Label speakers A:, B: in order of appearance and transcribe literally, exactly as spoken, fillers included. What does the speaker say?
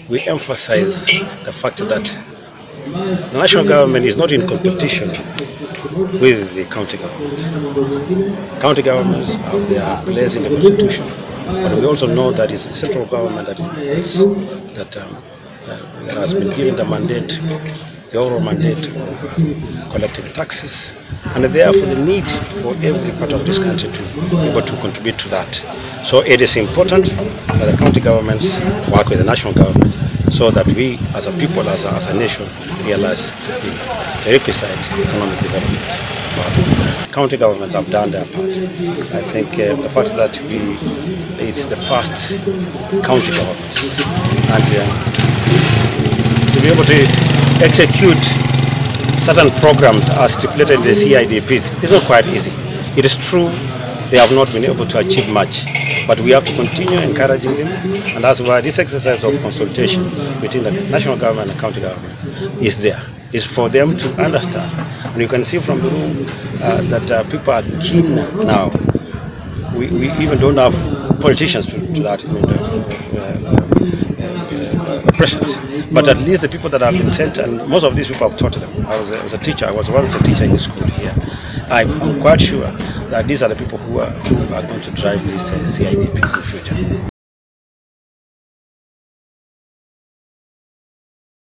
A: we emphasize the fact that the national government is not in competition with the county government. County governments have their place in the constitution, but we also know that it's the central government that, is, that, um, uh, that has been given the mandate, the overall mandate of uh, collecting taxes, and therefore the need for every part of this country to be able to contribute to that. So it is important that the county governments work with the national government so that we as a people, as a, as a nation, realize the, the requisite economic development. County governments have done their part. I think uh, the fact that we, it's the first county government, and uh, to be able to execute certain programs as stipulated in the C I D Ps is not quite easy. It is true they have not been able to achieve much, but we have to continue encouraging them, and that's why this exercise of consultation between the national government and the county government is there. It's for them to understand. And you can see from the room uh, that uh, people are keen now. We, we even don't have politicians to, to that I mean, uh, uh, uh, present. But at least the people that have been sent, and most of these people have taught them. I was a, I was a teacher, I was once a teacher in the school here. I'm, I'm quite sure that these are the people who are, who are going to drive these uh, C I D Ps in the future.